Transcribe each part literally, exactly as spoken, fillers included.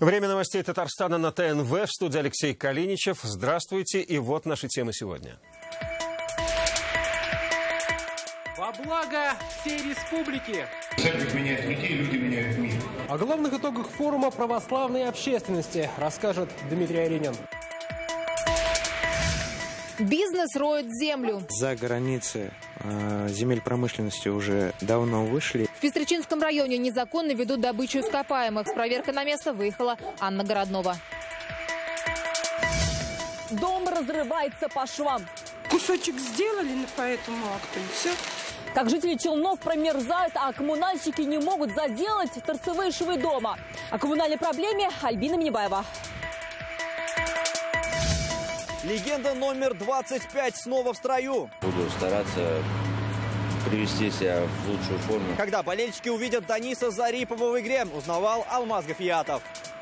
Время новостей Татарстана на Т Н В. В студии Алексей Калиничев. Здравствуйте. И вот наши темы сегодня. Во благо всей республики. Церковь меняет людей, люди меняют мир. О главных итогах форума православной общественности расскажет Дмитрий Аринин. Бизнес роет землю. За границы э, земель промышленности уже давно вышли. В Пестричинском районе незаконно ведут добычу ископаемых. С проверкой на место выехала Анна Городнова. Дом разрывается по швам. Кусочек сделали по этому акту, и все. Как жители Челнов промерзают, а коммунальщики не могут заделать торцевые швы дома. О коммунальной проблеме Альбина Минибаева. Легенда номер двадцать пять снова в строю. Буду стараться привести себя в лучшую форму. Когда болельщики увидят Даниса Зарипова в игре, узнавал Алмаз Гафиятов.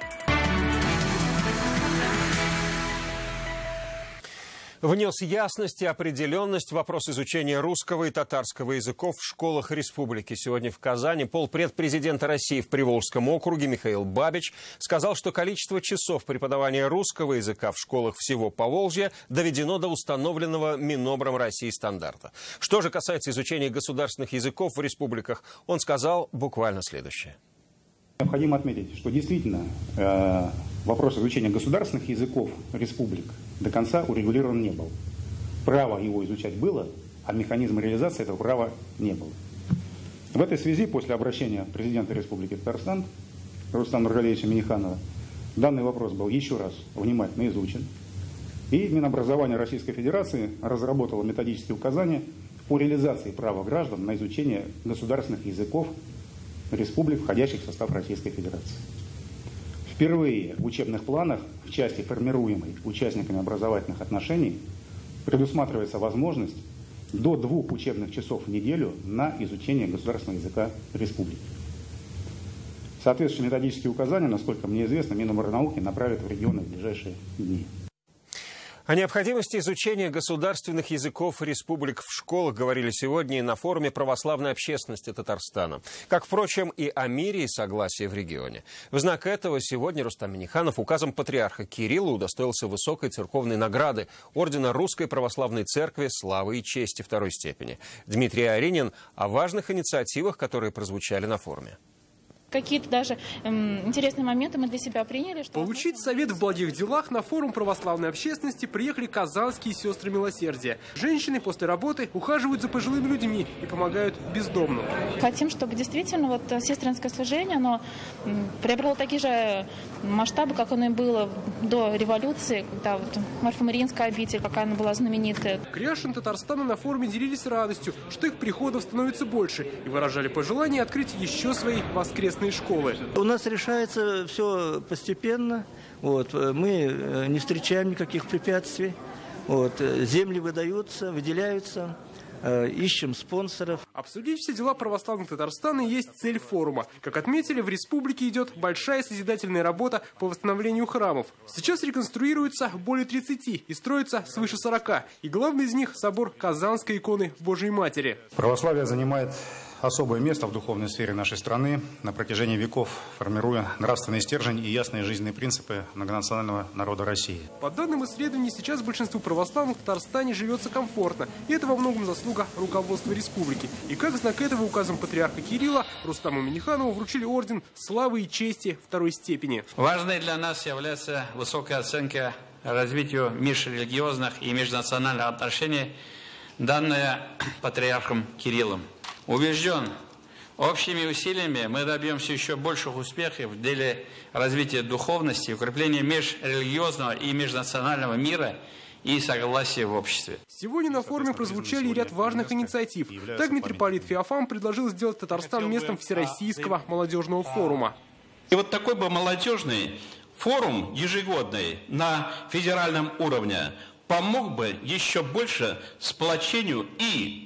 Внес ясность и определенность в вопрос изучения русского и татарского языков в школах республики. Сегодня в Казани полпред президента России в Приволжском округе Михаил Бабич сказал, что количество часов преподавания русского языка в школах всего Поволжья доведено до установленного Минобром России стандарта. Что же касается изучения государственных языков в республиках, он сказал буквально следующее. Необходимо отметить, что действительно э, вопрос изучения государственных языков республик до конца урегулирован не был. Право его изучать было, а механизма реализации этого права не было. В этой связи, после обращения президента Республики Татарстан Рустама Нургалиевича Минниханова, данный вопрос был еще раз внимательно изучен. И Минобразование Российской Федерации разработало методические указания по реализации права граждан на изучение государственных языков республик, входящих в состав Российской Федерации. Впервые в учебных планах в части, формируемой участниками образовательных отношений, предусматривается возможность до двух учебных часов в неделю на изучение государственного языка республики. Соответствующие методические указания, насколько мне известно, Миноборнауки направят в регионы в ближайшие дни. О необходимости изучения государственных языков республик в школах говорили сегодня и на форуме православной общественности Татарстана. Как, впрочем, и о мире и согласии в регионе. В знак этого сегодня Рустам Минниханов указом патриарха Кирилла удостоился высокой церковной награды ордена Русской Православной Церкви славы и чести второй степени. Дмитрий Аринин о важных инициативах, которые прозвучали на форуме. Какие-то даже эм, интересные моменты мы для себя приняли. Что... Получить совет в благих делах на форум православной общественности приехали казанские сестры милосердия. Женщины после работы ухаживают за пожилыми людьми и помогают бездомным. Хотим, чтобы действительно вот сестринское служение, оно приобрело такие же масштабы, как оно и было до революции, когда вот Марфа-Мариинская обитель, какая она была знаменитая. Кряшин Татарстана на форуме делились радостью, что их приходов становится больше, и выражали пожелание открыть еще свои воскресные школы. У нас решается все постепенно. Вот. Мы не встречаем никаких препятствий. Вот. Земли выдаются, выделяются. Ищем спонсоров. Обсудить все дела православных Татарстана есть цель форума. Как отметили, в республике идет большая созидательная работа по восстановлению храмов. Сейчас реконструируется более тридцати и строится свыше сорока. И главный из них – собор Казанской иконы Божией Матери. Православие занимает особое место в духовной сфере нашей страны, на протяжении веков формируя нравственный стержень и ясные жизненные принципы многонационального народа России. По данным исследований, сейчас большинству православных в Татарстане живется комфортно. И это во многом заслуга руководства республики. И как знак этого указом патриарха Кирилла Рустаму Минниханову вручили орден славы и чести второй степени. Важной для нас является высокая оценка развитию межрелигиозных и межнациональных отношений, данная патриархом Кириллом. Убежден, общими усилиями мы добьемся еще больших успехов в деле развития духовности, укрепления межрелигиозного и межнационального мира и согласия в обществе. Сегодня на форуме прозвучали ряд важных инициатив. Так митрополит Феофан предложил сделать Татарстан местом Всероссийского молодежного форума. И вот такой бы молодежный форум ежегодный на федеральном уровне помог бы еще больше сплочению и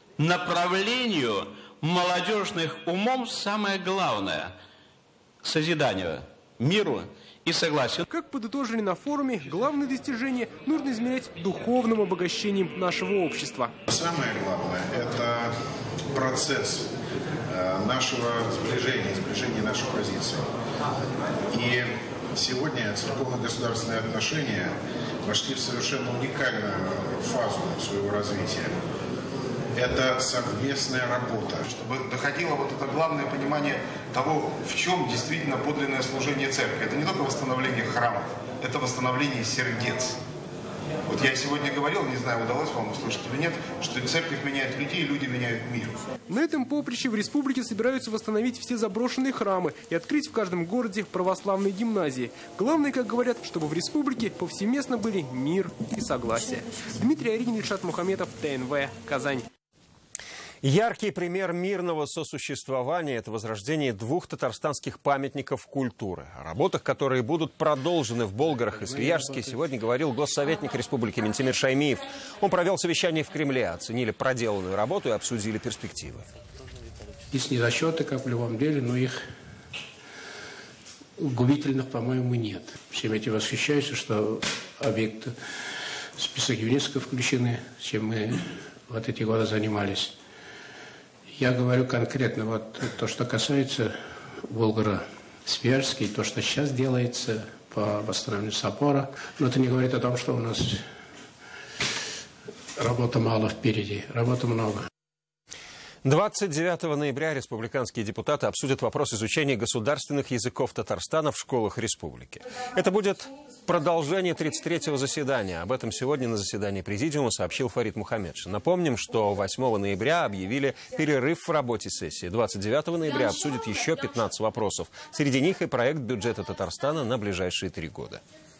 направлению молодежных умов, самое главное – созиданию, миру и согласию. Как подытожили на форуме, главное достижение нужно измерять духовным обогащением нашего общества. Самое главное – это процесс нашего сближения, сближения наших позиций. И Сегодня церковно-государственные отношения вошли в совершенно уникальную фазу своего развития. Это совместная работа, чтобы доходило вот это главное понимание того, в чем действительно подлинное служение церкви. Это не только восстановление храмов, это восстановление сердец. Вот я сегодня говорил, не знаю, удалось вам услышать или нет, что церковь меняет людей, люди меняют мир. На этом поприще в республике собираются восстановить все заброшенные храмы и открыть в каждом городе православные гимназии. Главное, как говорят, чтобы в республике повсеместно были мир и согласие. Дмитрий Аринин, Ильшат Мухаметов, ТНВ, Казань. Яркий пример мирного сосуществования – это возрождение двух татарстанских памятников культуры. О работах, которые будут продолжены в Болгарах и Свияжске, сегодня говорил госсоветник Республики Ментимир Шаймиев. Он провел совещание в Кремле, оценили проделанную работу и обсудили перспективы. Есть недосчеты, как в любом деле, но их губительных, по-моему, нет. Всем этим восхищаются, что объекты в список ЮНЕСКО включены, чем мы вот эти годы занимались. Я говорю конкретно, вот то, что касается Болгара-Свияжский, то, что сейчас делается по восстановлению собора, но это не говорит о том, что у нас работы мало впереди, работы много. двадцать девятого ноября республиканские депутаты обсудят вопрос изучения государственных языков Татарстана в школах республики. Это будет продолжение тридцать третьего заседания. Об этом сегодня на заседании президиума сообщил Фарид Мухаммедшин. Напомним, что восьмого ноября объявили перерыв в работе сессии. двадцать девятого ноября обсудят еще пятнадцать вопросов. Среди них и проект бюджета Татарстана на ближайшие три года.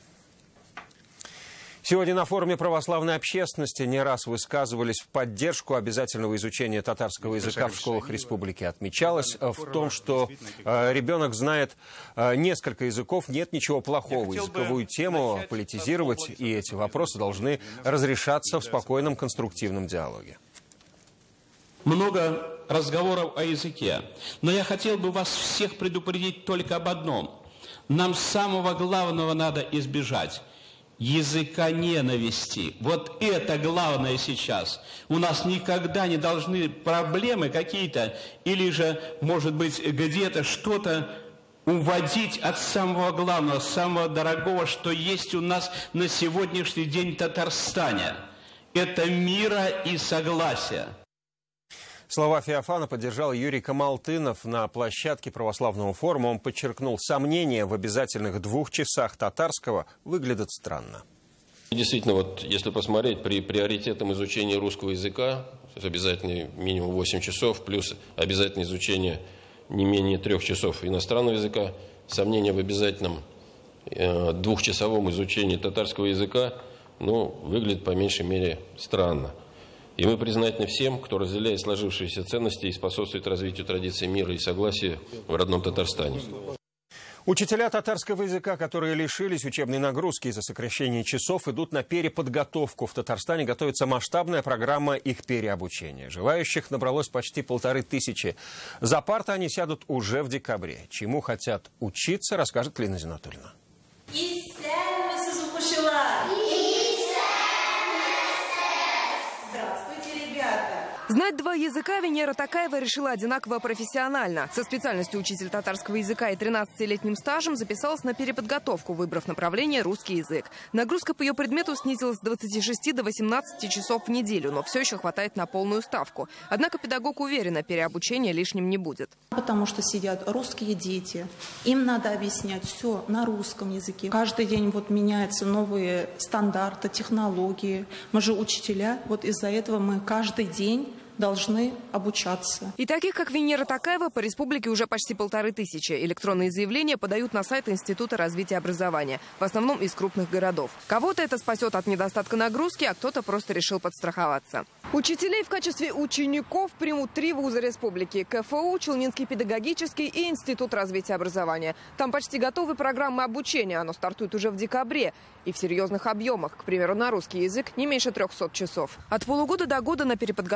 Сегодня на форуме православной общественности не раз высказывались в поддержку обязательного изучения татарского языка в школах республики. Отмечалось в том, что э, ребенок знает э, несколько языков, нет ничего плохого. Языковую тему политизировать, и эти вопросы должны разрешаться в спокойном конструктивном диалоге. Много разговоров о языке, но я хотел бы вас всех предупредить только об одном. Нам самого главного надо избежать – языка ненависти. Вот это главное сейчас. У нас никогда не должны проблемы какие-то, или же, может быть, где-то что-то уводить от самого главного, самого дорогого, что есть у нас на сегодняшний день в Татарстане. Это мира и согласия. Слова Феофана поддержал Юрий Камалтынов на площадке православного форума. Он подчеркнул, сомнения в обязательных двух часах татарского выглядят странно. Действительно, вот если посмотреть, при приоритетном изучении русского языка, обязательно минимум восемь часов, плюс обязательное изучение не менее трех часов иностранного языка, сомнения в обязательном э, двухчасовом изучении татарского языка, ну, выглядит по меньшей мере странно. И мы признательны всем, кто разделяет сложившиеся ценности и способствует развитию традиций мира и согласия в родном Татарстане. Учителя татарского языка, которые лишились учебной нагрузки из-за сокращения часов, идут на переподготовку. В Татарстане готовится масштабная программа их переобучения. Желающих набралось почти полторы тысячи. За парты они сядут уже в декабре. Чему хотят учиться, расскажет Лина Зинатульевна. Знать два языка Венера Такаева решила одинаково профессионально. Со специальностью учитель татарского языка и тринадцатилетним стажем записалась на переподготовку, выбрав направление русский язык. Нагрузка по ее предмету снизилась с двадцати шести до восемнадцати часов в неделю, но все еще хватает на полную ставку. Однако педагог уверена, переобучение лишним не будет. Потому что сидят русские дети, им надо объяснять все на русском языке. Каждый день вот меняются новые стандарты, технологии. Мы же учителя, вот из-за этого мы каждый день должны обучаться. И таких, как Венера Такаева, по республике уже почти полторы тысячи. Электронные заявления подают на сайт Института развития образования, в основном из крупных городов. Кого-то это спасет от недостатка нагрузки, а кто-то просто решил подстраховаться. Учителей в качестве учеников примут три вуза республики: КФУ, Челнинский педагогический и Институт развития образования. Там почти готовы программы обучения. Оно стартует уже в декабре. И в серьезных объемах. К примеру, на русский язык не меньше трехсот часов. От полугода до года на переподготовку идет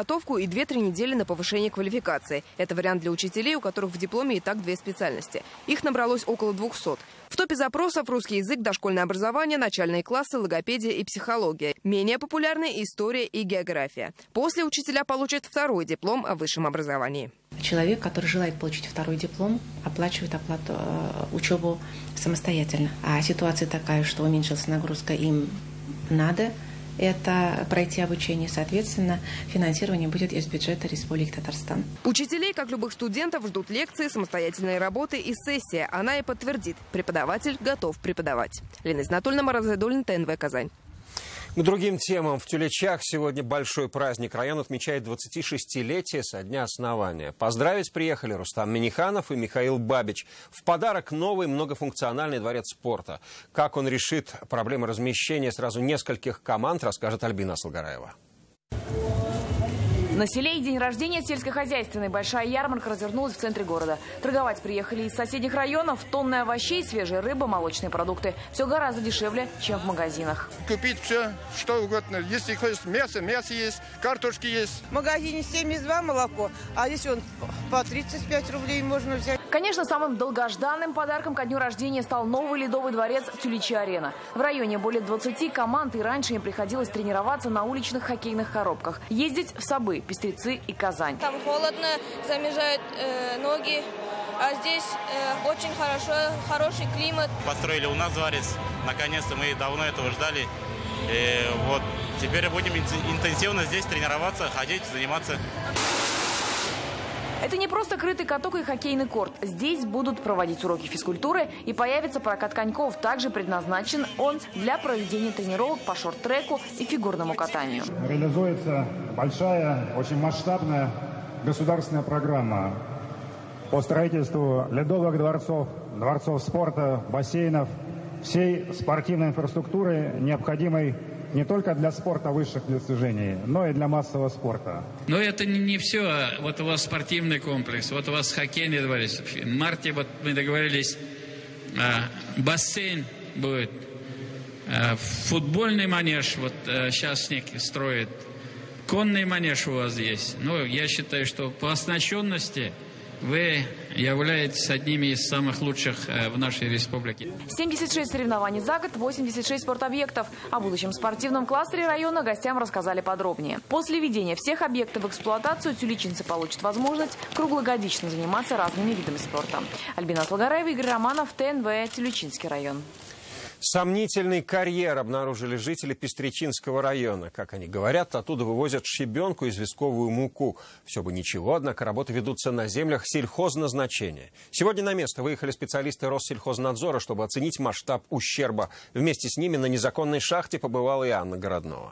две-три недели на повышение квалификации. Это вариант для учителей, у которых в дипломе и так две специальности. Их набралось около двухсот. В топе запросов русский язык, дошкольное образование, начальные классы, логопедия и психология. Менее популярны история и география. После учителя получат второй диплом о высшем образовании. Человек, который желает получить второй диплом, оплачивает оплату, э, учебу самостоятельно. А ситуация такая, что уменьшилась нагрузка, им надо это пройти обучение. Соответственно, финансирование будет из бюджета Республики Татарстан. Учителей, как любых студентов, ждут лекции, самостоятельные работы и сессия. Она и подтвердит. Преподаватель готов преподавать. Лена Изнатульна, Марат Зайдуллин, ТНВ «Казань». К другим темам. В Тюлечах сегодня большой праздник. Район отмечает двадцатишестилетие со дня основания. Поздравить приехали Рустам Миниханов и Михаил Бабич. В подарок новый многофункциональный дворец спорта. Как он решит проблемы размещения сразу нескольких команд, расскажет Альбина Асылгараева. На селе день рождения сельскохозяйственной. Большая ярмарка развернулась в центре города. Торговать приехали из соседних районов. Тонны овощей, свежая рыба, молочные продукты. Все гораздо дешевле, чем в магазинах. Купить все, что угодно. Если хочешь мясо, мясо есть, картошки есть. В магазине семьдесят два молоко, а здесь он по тридцать пять рублей можно взять. Конечно, самым долгожданным подарком ко дню рождения стал новый ледовый дворец Тюлечи-арена. В районе более двадцати команд, и раньше им приходилось тренироваться на уличных хоккейных коробках. Ездить в Сабы, Пестрецы и Казань. Там холодно, замерзают э, ноги, а здесь э, очень хорошо, хороший климат. Построили у нас дворец. Наконец-то мы давно этого ждали. И вот теперь будем интенсивно здесь тренироваться, ходить, заниматься. Это не просто крытый каток и хоккейный корт. Здесь будут проводить уроки физкультуры и появится прокат коньков. Также предназначен он для проведения тренировок по шорт-треку и фигурному катанию. Реализуется большая, очень масштабная государственная программа по строительству ледовых дворцов, дворцов спорта, бассейнов, всей спортивной инфраструктуры, необходимой не только для спорта высших достижений, но и для массового спорта. Но это не, не все. Вот у вас спортивный комплекс, вот у вас хоккейный дворец. В марте вот мы договорились, а, бассейн будет, а, футбольный манеж, вот а, сейчас снег строит, конный манеж у вас есть. Ну, я считаю, что по оснащенности вы являетесь одними из самых лучших в нашей республике. семьдесят шесть соревнований за год, восемьдесят шесть спортобъектов. О будущем спортивном кластере района гостям рассказали подробнее. После введения всех объектов в эксплуатацию тюлечинцы получат возможность круглогодично заниматься разными видами спорта. Альбина Асылгараева, Игорь Романов, ТНВ, Тюлечинский район. Сомнительный карьер обнаружили жители Пестречинского района. Как они говорят, оттуда вывозят щебенку и известковую муку. Все бы ничего, однако работы ведутся на землях сельхозназначения. Сегодня на место выехали специалисты Россельхознадзора, чтобы оценить масштаб ущерба. Вместе с ними на незаконной шахте побывала и Анна Городнова.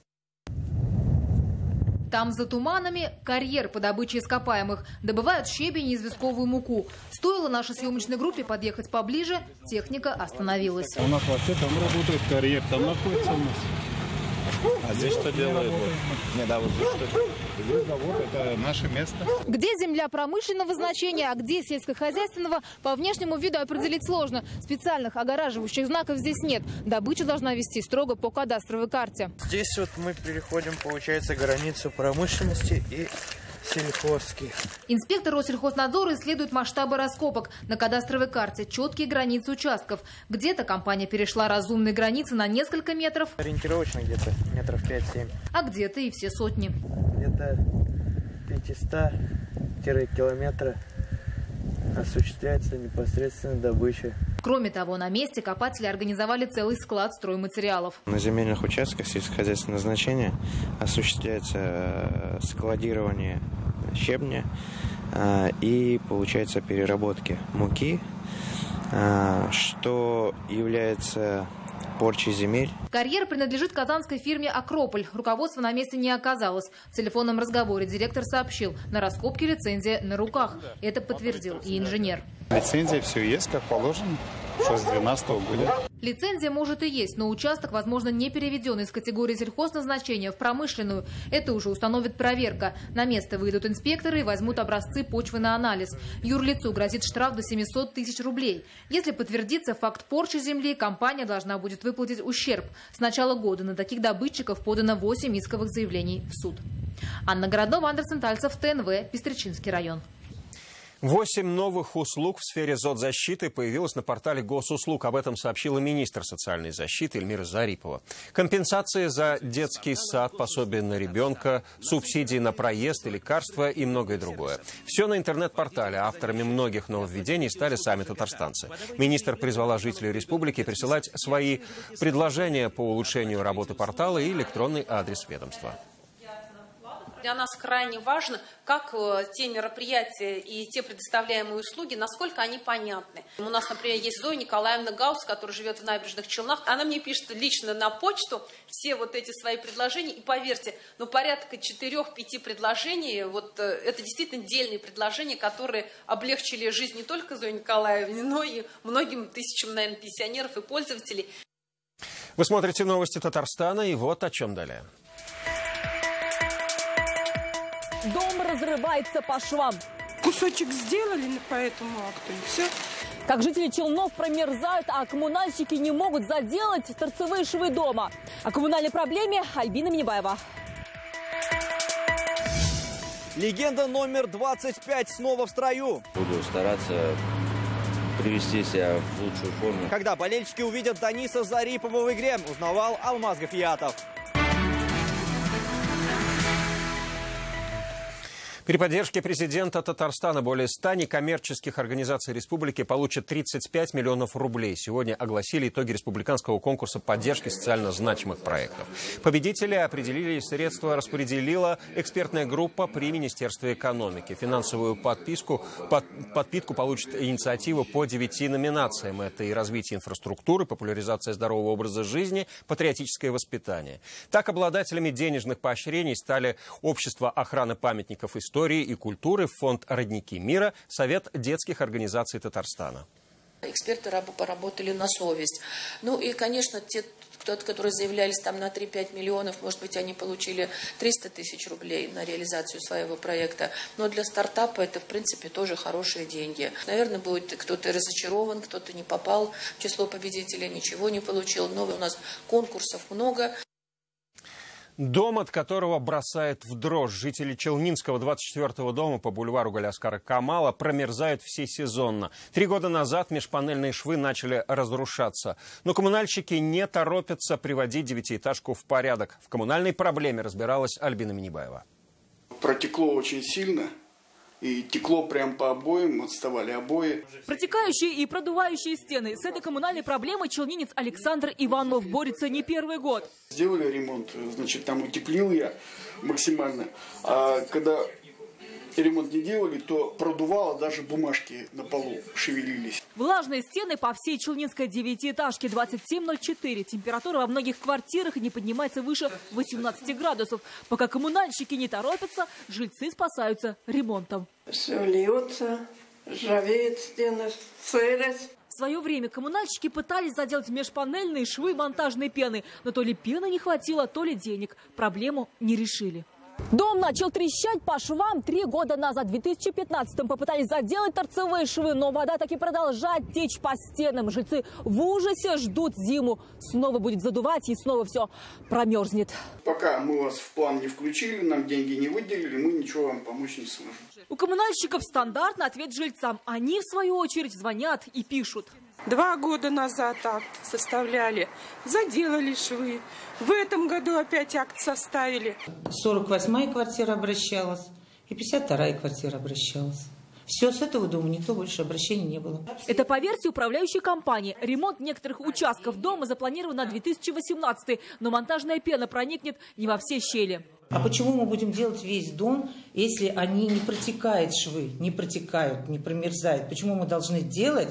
Там за туманами карьер по добыче ископаемых. Добывают щебень и известковую муку. Стоило нашей съемочной группе подъехать поближе, техника остановилась. У нас вообще там работает карьер, там находится у нас. А здесь что делают? Не, да, вот здесь что? Здесь завод, это наше место. Где земля промышленного значения, а где сельскохозяйственного, по внешнему виду определить сложно. Специальных огораживающих знаков здесь нет. Добыча должна вести строго по кадастровой карте. Здесь вот мы переходим, получается, границу промышленности и сельхозки. Инспектор Россельхознадзора исследует масштабы раскопок. На кадастровой карте четкие границы участков. Где-то компания перешла разумные границы на несколько метров. Ориентировочно где-то метров пять-семь. А где-то и все сотни. Где-то пятьсот километров осуществляется непосредственно добыча. Кроме того, на месте копатели организовали целый склад стройматериалов. На земельных участках сельскохозяйственного значения осуществляется складирование щебня и, получается, переработки муки, что является порчей земель. Карьер принадлежит казанской фирме «Акрополь». Руководство на месте не оказалось. В телефонном разговоре директор сообщил, на раскопке лицензия на руках. Это подтвердил и инженер. Лицензия все есть, как положено, что с двенадцатого года. Лицензия может и есть, но участок, возможно, не переведен из категории сельхозназначения в промышленную. Это уже установит проверка. На место выйдут инспекторы и возьмут образцы почвы на анализ. Юрлицу грозит штраф до семисот тысяч рублей. Если подтвердится факт порчи земли, компания должна будет выплатить ущерб. С начала года на таких добытчиков подано восемь исковых заявлений в суд. Анна Городова, Андерсон Тальцев, ТНВ, Пестричинский район. Восемь новых услуг в сфере соцзащиты появилось на портале госуслуг. Об этом сообщила министр социальной защиты Эльмира Зарипова. Компенсации за детский сад, пособие на ребенка, субсидии на проезд и лекарства и многое другое. Все на интернет-портале. Авторами многих нововведений стали сами татарстанцы. Министр призвала жителей республики присылать свои предложения по улучшению работы портала и электронный адрес ведомства. Для нас крайне важно, как те мероприятия и те предоставляемые услуги, насколько они понятны. У нас, например, есть Зоя Николаевна Гаус, которая живет в Набережных Челнах. Она мне пишет лично на почту все вот эти свои предложения. И поверьте, ну порядка четырех-пяти предложений, вот это действительно дельные предложения, которые облегчили жизнь не только Зое Николаевне, но и многим тысячам, наверное, пенсионеров и пользователей. Вы смотрите новости Татарстана, и вот о чем далее. Дом разрывается по швам. Кусочек сделали по этому акту, и все. Как жители Челнов промерзают, а коммунальщики не могут заделать торцевые швы дома. О коммунальной проблеме Альбина Минибаева. Легенда номер двадцать пять снова в строю. Буду стараться привести себя в лучшую форму. Когда болельщики увидят Даниса Зарипова в игре, узнавал Алмаз Гафиятов. При поддержке президента Татарстана более ста некоммерческих организаций республики получат тридцать пять миллионов рублей. Сегодня огласили итоги республиканского конкурса поддержки социально значимых проектов. Победители определили, средства распределила экспертная группа при Министерстве экономики. Финансовую подписку, под, подпитку получит инициатива по девяти номинациям. Это и развитие инфраструктуры, популяризация здорового образа жизни, патриотическое воспитание. Так, обладателями денежных поощрений стали Общество охраны памятников истории истории и культуры, фонд «Родники мира», Совет детских организаций Татарстана. Эксперты поработали на совесть. Ну и, конечно, те, кто-то, которые заявлялись там на три-пять миллионов, может быть, они получили триста тысяч рублей на реализацию своего проекта. Но для стартапа это, в принципе, тоже хорошие деньги. Наверное, будет кто-то разочарован, кто-то не попал в число победителей, ничего не получил. Но у нас конкурсов много. Дом, от которого бросает в дрожь. Жители Челнинского двадцать четвёртого дома по бульвару Галяскара Камала промерзают всесезонно. Три года назад межпанельные швы начали разрушаться. Но коммунальщики не торопятся приводить девятиэтажку в порядок. В коммунальной проблеме разбиралась Альбина Минибаева. Протекло очень сильно. И текло прям по обоям, отставали обои. Протекающие и продувающие стены. С этой коммунальной проблемой челнинец Александр Иванов борется не первый год. Сделали ремонт, значит, там утеплил я максимально. А когда ремонт не делали, то продувало, даже бумажки на полу шевелились. Влажные стены по всей челнинской девятиэтажке двадцать семь ноль четыре. Температура во многих квартирах не поднимается выше восемнадцати градусов. Пока коммунальщики не торопятся, жильцы спасаются ремонтом. Все льется, ржавеет стены, сырость. В свое время коммунальщики пытались заделать межпанельные швы монтажной пены. Но то ли пены не хватило, то ли денег. Проблему не решили. Дом начал трещать по швам три года назад. В две тысячи пятнадцатом попытались заделать торцевые швы, но вода так и продолжает течь по стенам. Жильцы в ужасе ждут зиму. Снова будет задувать, и снова все промерзнет. Пока мы вас в план не включили, нам деньги не выделили, мы ничего вам помочь не сможем. У коммунальщиков стандартный ответ жильцам. Они, в свою очередь, звонят и пишут. Два года назад акт составляли, заделали швы. В этом году опять акт составили. сорок восьмая квартира обращалась и пятьдесят вторая квартира обращалась. Все, с этого дома никто больше обращений не было. Это по версии управляющей компании. Ремонт некоторых участков дома запланирован на две тысячи восемнадцатый, но монтажная пена проникнет не во все щели. А почему мы будем делать весь дом, если они не протекают швы, не протекают, не промерзают? Почему мы должны делать...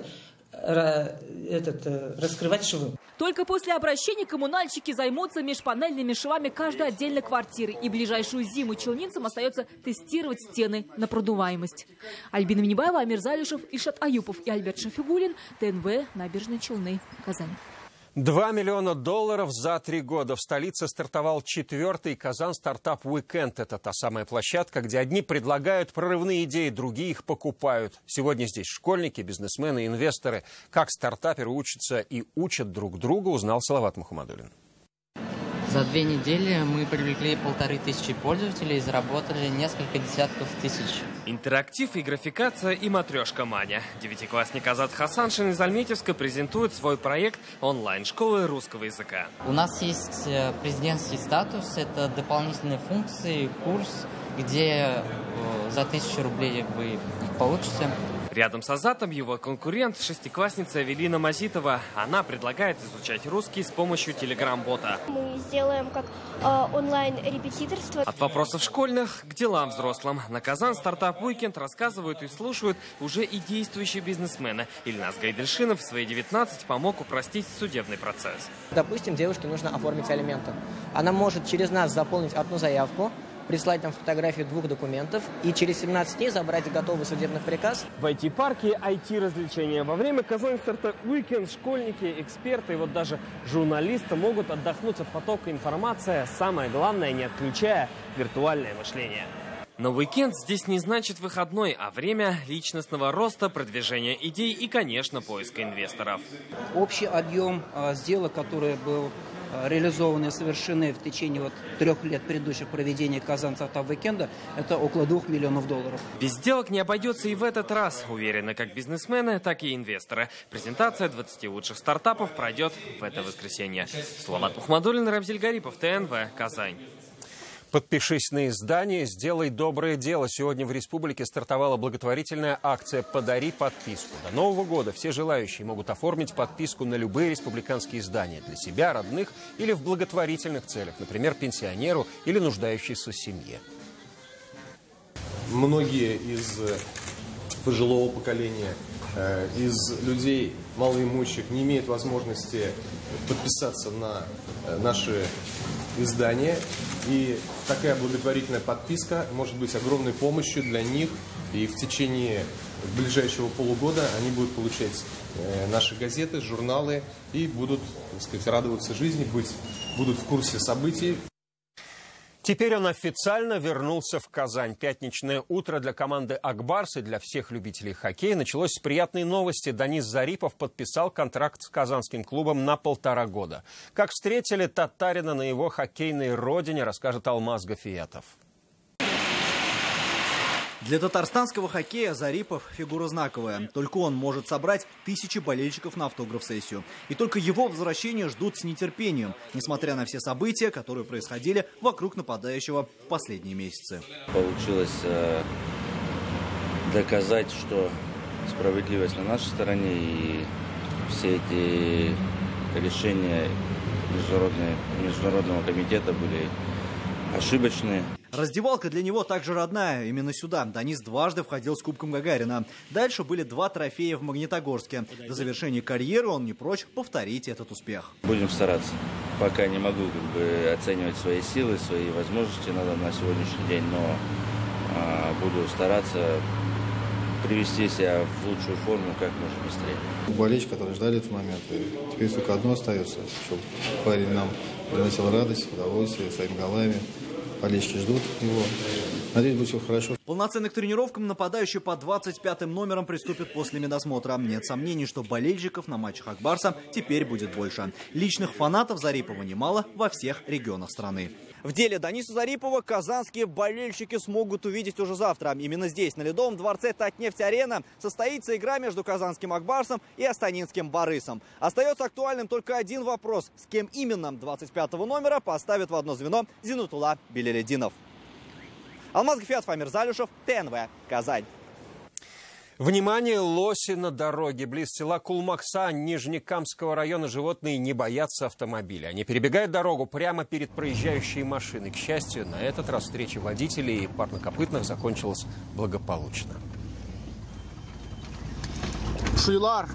Этот, раскрывать швы. Только после обращения коммунальщики займутся межпанельными швами каждой отдельной квартиры. И ближайшую зиму челнинцам остается тестировать стены на продуваемость. Альбина Минибаева, Амир Залишев, Ишат Аюпов и Альберт Шафигулин. ТНВ, Набережные Челны, Казань. Два миллиона долларов за три года. В столице стартовал четвертый Казан стартап Уикенд. Это та самая площадка, где одни предлагают прорывные идеи, другие их покупают. Сегодня здесь школьники, бизнесмены, инвесторы. Как стартаперы учатся и учат друг друга, узнал Салават Мухаммадуллин. За две недели мы привлекли полторы тысячи пользователей и заработали несколько десятков тысяч. Интерактив и графикация и матрешка Маня. Девятиклассник Азат Хасаншин из Альметьевска презентует свой проект онлайн-школы русского языка. У нас есть президентский статус, это дополнительные функции, курс, где за тысячу рублей вы их получите. Рядом с Азатом его конкурент, шестиклассница Эвелина Мазитова. Она предлагает изучать русский с помощью телеграм-бота. Мы сделаем как э, онлайн-репетиторство. От вопросов школьных к делам взрослым. На Казан стартап Уикенд рассказывают и слушают уже и действующие бизнесмены. Ильназ Гайдельшинов в свои девятнадцать помог упростить судебный процесс. Допустим, девушке нужно оформить алименты. Она может через нас заполнить одну заявку, прислать нам фотографию двух документов и через семнадцать дней забрать готовый судебный приказ. В ай ти-парке ай ти-развлечения. Во время Казань старта Уикенд школьники, эксперты и вот даже журналисты могут отдохнуть от потока информации, самое главное, не отключая виртуальное мышление. Но уикенд здесь не значит выходной, а время личностного роста, продвижения идей и, конечно, поиска инвесторов. Общий объем э, сделок, который был э, реализован и совершены в течение вот, трех лет предыдущих проведения Казан Стартап Уикенда, это около двух миллионов долларов. Без сделок не обойдется и в этот раз, уверены как бизнесмены, так и инвесторы. Презентация двадцати лучших стартапов пройдет в это воскресенье. Салават Мухмадуллин, Рамзиль Гарипов, ТНВ, Казань. Подпишись на издание, сделай доброе дело. Сегодня в республике стартовала благотворительная акция «Подари подписку». До Нового года все желающие могут оформить подписку на любые республиканские издания для себя, родных или в благотворительных целях, например, пенсионеру или нуждающейся семье. Многие из пожилого поколения, из людей малоимущих не имеют возможности подписаться на наши издания. И такая благотворительная подписка может быть огромной помощью для них. И в течение ближайшего полугода они будут получать наши газеты, журналы и будут, так сказать, радоваться жизни, быть, будут в курсе событий. Теперь он официально вернулся в Казань. Пятничное утро для команды «Акбарс» и для всех любителей хоккея началось с приятной новости. Данис Зарипов подписал контракт с казанским клубом на полтора года. Как встретили татарина на его хоккейной родине, расскажет Алмаз Гафиятов. Для татарстанского хоккея Зарипов – фигура знаковая. Только он может собрать тысячи болельщиков на автограф-сессию. И только его возвращение ждут с нетерпением, несмотря на все события, которые происходили вокруг нападающего в последние месяцы. Получилось э, доказать, что справедливость на нашей стороне, и все эти решения Международного комитета были ошибочные. Раздевалка для него также родная. Именно сюда Данис дважды входил с Кубком Гагарина. Дальше были два трофея в Магнитогорске. До завершения карьеры он не прочь повторить этот успех. Будем стараться. Пока не могу как бы оценивать свои силы, свои возможности надо на сегодняшний день, но а, буду стараться привести себя в лучшую форму как можно быстрее. Болельщики, которые ждали этот момент, и теперь только одно остается, чтобы парень нам приносил радость, удовольствие своими голами. Болельщики ждут его. Надеюсь, будет все хорошо. Полноценных тренировкам нападающий по двадцать пятым номерам приступит после медосмотра. Нет сомнений, что болельщиков на матчах Акбарса теперь будет больше. Личных фанатов Зарипова немало во всех регионах страны. В деле Даниса Зарипова казанские болельщики смогут увидеть уже завтра. Именно здесь, на Ледовом дворце Татнефть-Арена, состоится игра между казанским Акбарсом и астанинским Борисом. Остается актуальным только один вопрос. С кем именно двадцать пятого номера поставит в одно звено Зинутулла Белелединов. Алмаз Гафиятов, Амир Залюшев, ТНВ, Казань. Внимание, лоси на дороге. Близ села Кулмакса Нижнекамского района животные не боятся автомобиля. Они перебегают дорогу прямо перед проезжающей машиной. К счастью, на этот раз встреча водителей и парнокопытных закончилась благополучно. Шуйлар.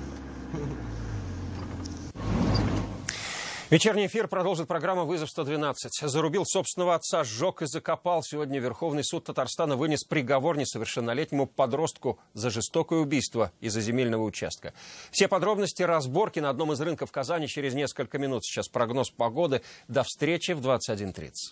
Вечерний эфир продолжит программа «Вызов сто двенадцать». Зарубил собственного отца, сжег и закопал. Сегодня Верховный суд Татарстана вынес приговор несовершеннолетнему подростку за жестокое убийство из-за земельного участка. Все подробности разборки на одном из рынков Казани через несколько минут. Сейчас прогноз погоды. До встречи в двадцать один тридцать.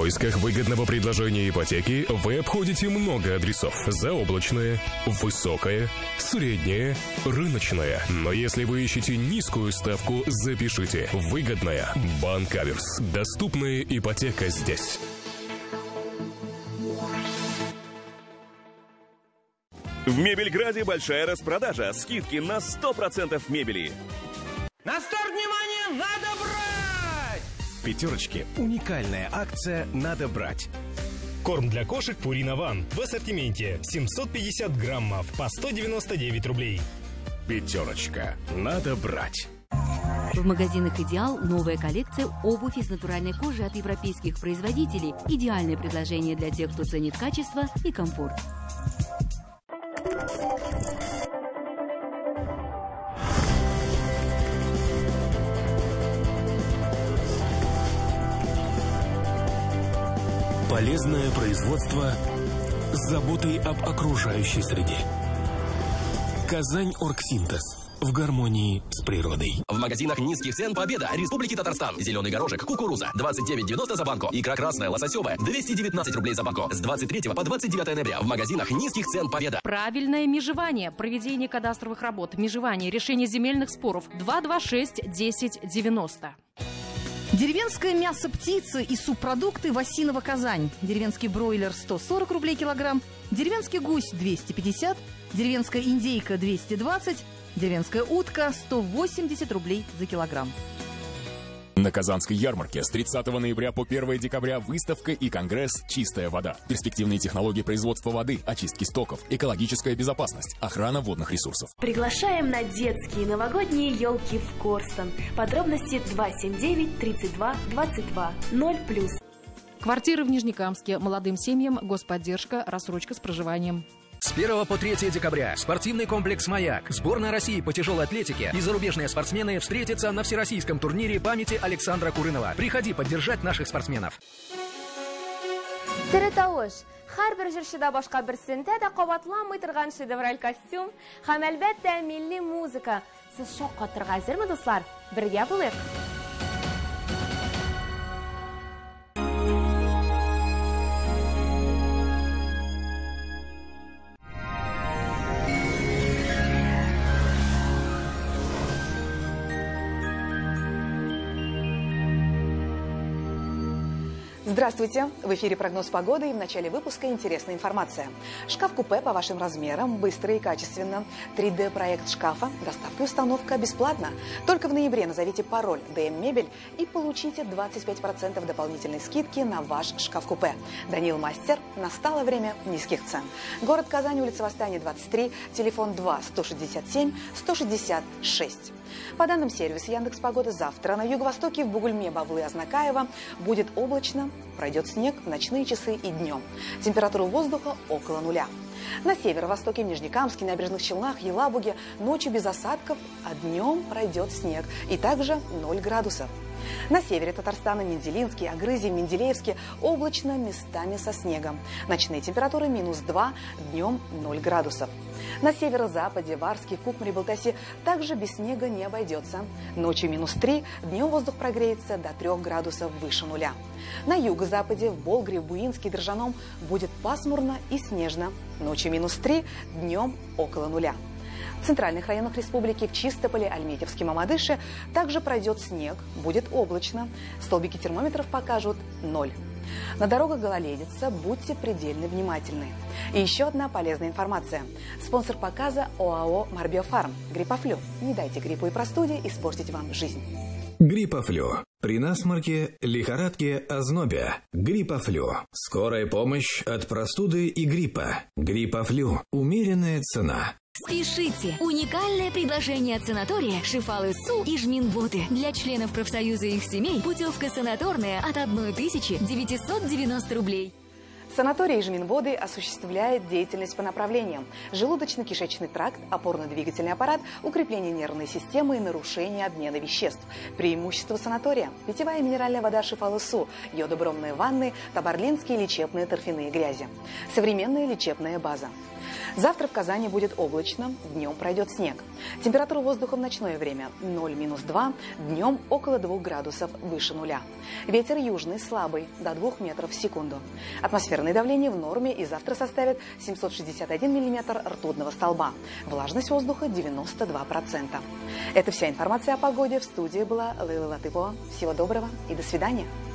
поисках выгодного предложения ипотеки вы обходите много адресов. Заоблачное, высокое, среднее, рыночное. Но если вы ищете низкую ставку, запишите. Выгодная. Банк Аверс. Доступная ипотека здесь. В Мебельграде большая распродажа. Скидки на сто процентов мебели. На старт, внимание, надо брать! В «Пятерочке» уникальная акция «Надо брать». Корм для кошек Purina One в ассортименте семьсот пятьдесят граммов по сто девяносто девять рублей. «Пятерочка». Надо брать. В магазинах «Идеал» новая коллекция обуви из натуральной кожи от европейских производителей. Идеальное предложение для тех, кто ценит качество и комфорт. Полезное производство с заботой об окружающей среде. Казань Оргсинтез. В гармонии с природой. В магазинах низких цен Победа, Республики Татарстан. Зеленый горошек, кукуруза, двадцать девять девяносто за банку. Икра красная, лососевая, двести девятнадцать рублей за банку. С двадцать третьего по двадцать девятое ноября в магазинах низких цен Победа. Правильное межевание, проведение кадастровых работ, межевание, решение земельных споров. два два шесть десять девяносто. Деревенское мясо птицы и субпродукты Васинова Казань. Деревенский бройлер сто сорок рублей килограмм, деревенский гусь двести пятьдесят, деревенская индейка двести двадцать, деревенская утка сто восемьдесят рублей за килограмм. На Казанской ярмарке с тридцатого ноября по первое декабря выставка и конгресс «Чистая вода». Перспективные технологии производства воды, очистки стоков, экологическая безопасность, охрана водных ресурсов. Приглашаем на детские новогодние елки в Корстон. Подробности два семь девять тридцать два двадцать два ноль плюс. Квартиры в Нижнекамске. Молодым семьям господдержка, рассрочка с проживанием. С первого по третье декабря спортивный комплекс «Маяк», сборная России по тяжелой атлетике и зарубежные спортсмены встретятся на всероссийском турнире памяти Александра Курынова. Приходи поддержать наших спортсменов. Тиритауш. Һәр бер җырчыда башка берсендә дә кабатламый торган шедевраль костюм һәм әлбәттә милли музыка. Сез шаккатырга әзерме, дуслар? Бергә булыйк. Здравствуйте! В эфире прогноз погоды и в начале выпуска интересная информация. Шкаф-купе по вашим размерам, быстро и качественно. три дэ проект шкафа, доставка и установка бесплатно. Только в ноябре назовите пароль дэ эм Мебель и получите двадцать пять процентов дополнительной скидки на ваш шкаф-купе. Данил Мастер, настало время низких цен. Город Казань, улица Восстания, двадцать три, телефон два сто шестьдесят семь сто шестьдесят шесть. По данным сервиса Яндекс.Погода, завтра на юго-востоке в Бугульме, Бавлы, Азнакаево будет облачно, пройдет снег в ночные часы и днем. Температура воздуха около нуля. На северо-востоке в Нижнекамске, Набережных Челнах, Елабуге ночью без осадков, а днем пройдет снег и также ноль градусов. На севере Татарстана, Менделинске, Агрызе, Менделеевске облачно, местами со снегом. Ночные температуры минус два, днем ноль градусов. На северо-западе, в Арске, в Кукмаре, Балтасе также без снега не обойдется. Ночью минус три, днем воздух прогреется до трёх градусов выше нуля. На юго-западе, в Болгре, в Буинске и Дрожжаном будет пасмурно и снежно. Ночью минус три, днем около нуля. В центральных районах республики, в Чистополе, Альметьевске, Мамадыше также пройдет снег, будет облачно. Столбики термометров покажут ноль. На дорогах гололедица, будьте предельно внимательны. И еще одна полезная информация. Спонсор показа ОАО «Марбиофарм». Гриппофлю. Не дайте гриппу и простуде испортить вам жизнь. Гриппофлю. При насморке, лихорадке, ознобе. Гриппофлю. Скорая помощь от простуды и гриппа. Гриппофлю. Умеренная цена. Спешите! Уникальное предложение от санатория Шифалы-Су и Жминводы. Для членов профсоюза и их семей путевка санаторная от тысячи девятисот девяноста рублей. Санаторий Жминводы осуществляет деятельность по направлениям: желудочно-кишечный тракт, опорно-двигательный аппарат, укрепление нервной системы и нарушение обмена веществ. Преимущество санатория: питьевая минеральная вода Шифалы-Су, йодобромные ванны, табарлинские лечебные торфяные грязи. Современная лечебная база. Завтра в Казани будет облачно, днем пройдет снег. Температура воздуха в ночное время ноль минус два, днем около двух градусов выше нуля. Ветер южный слабый, до двух метров в секунду. Атмосферное давление в норме и завтра составит семьсот шестьдесят один миллиметр ртутного столба. Влажность воздуха девяносто два процента. Это вся информация о погоде. В студии была Лейла Латыпова. Всего доброго и до свидания.